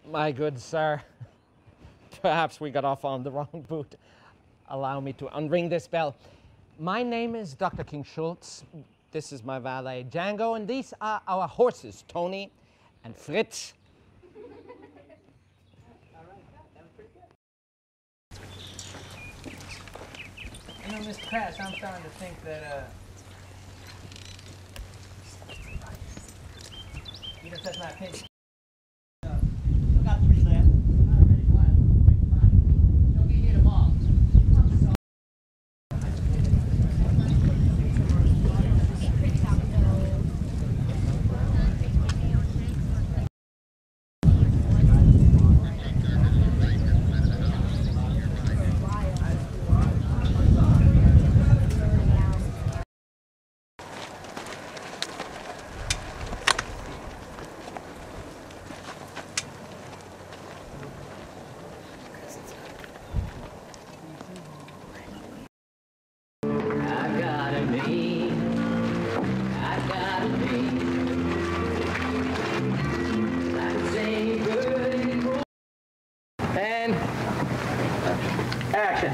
My good sir, perhaps we got off on the wrong boot. Allow me to unring this bell. My name is Dr. King Schultz. This is my valet, Django, and these are our horses, Tony and Fritz. You know, Mr. Crash, I'm starting to think that, you know, that's my opinion. Got 3 left. Don't get here tomorrow. And action.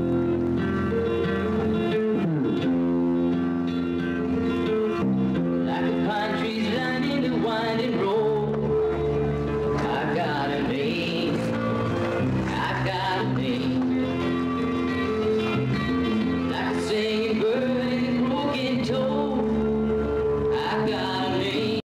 Like a pine trees lining the winding road, I got a name, I got a name. Like a singing bird in a broken toe, I got a name.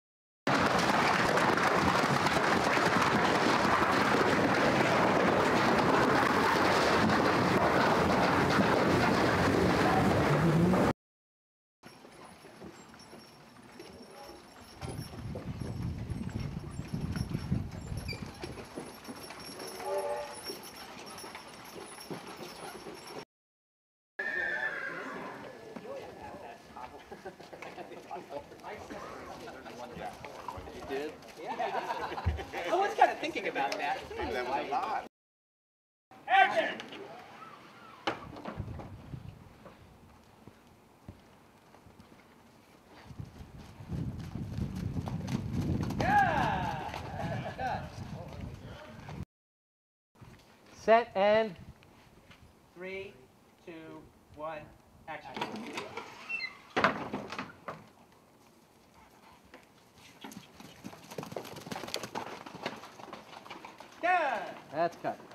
You did? Yeah. I was kind of thinking about that. That was a lot. Action! Set and 3, 2, 1, action. Done! that's cut.